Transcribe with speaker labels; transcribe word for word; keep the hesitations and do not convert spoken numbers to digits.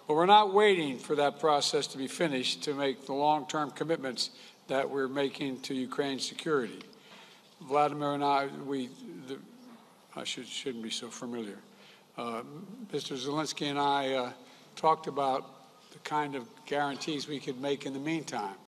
Speaker 1: But we're not waiting for that process to be finished to make the long-term commitments that we're making to Ukraine's security. Vladimir and I, we, the, I should, shouldn't be so familiar. Uh, Mister Zelensky and I uh, talked about the kind of guarantees we could make in the meantime.